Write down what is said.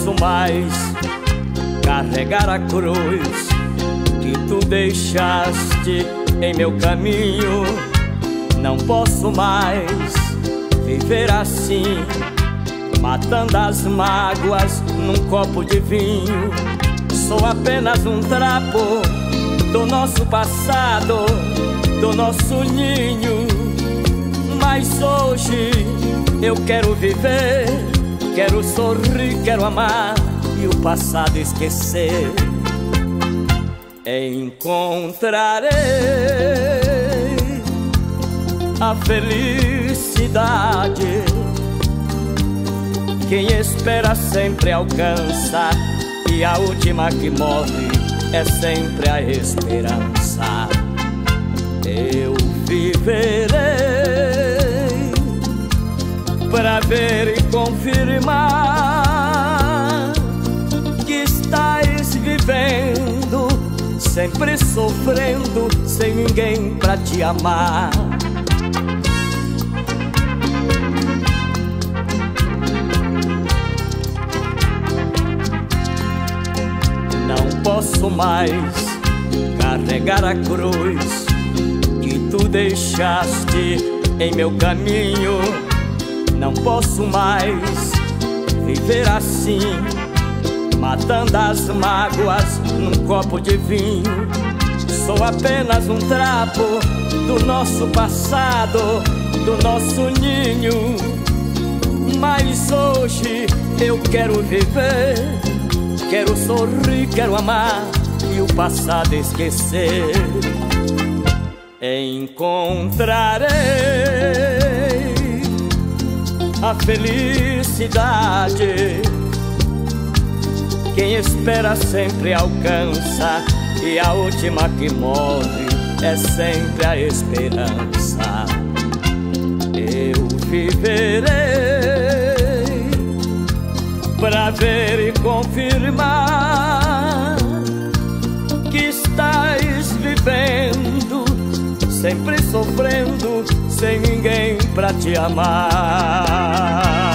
posso mais carregar a cruz que tu deixaste em meu caminho. Não posso mais viver assim, matando as mágoas num copo de vinho. Sou apenas um trapo do nosso passado, do nosso ninho. Mas hoje eu quero viver, quero sorrir, quero amar e o passado esquecer. Encontrarei a felicidade. Quem espera sempre alcança, e a última que morre é sempre a esperança. Eu viverei para ver e confirmar que estás vivendo, sempre sofrendo, sem ninguém pra te amar. Não posso mais carregar a cruz que tu deixaste em meu caminho. Não posso mais viver assim, matando as mágoas num copo de vinho. Sou apenas um trapo do nosso passado, do nosso ninho. Mas hoje eu quero viver, quero sorrir, quero amar e o passado esquecer. Encontrarei a felicidade. Quem espera sempre alcança, e a última que morre é sempre a esperança. Eu viverei pra ver e confirmar que estás vivendo, sempre sofrendo, sem ninguém pra te amar.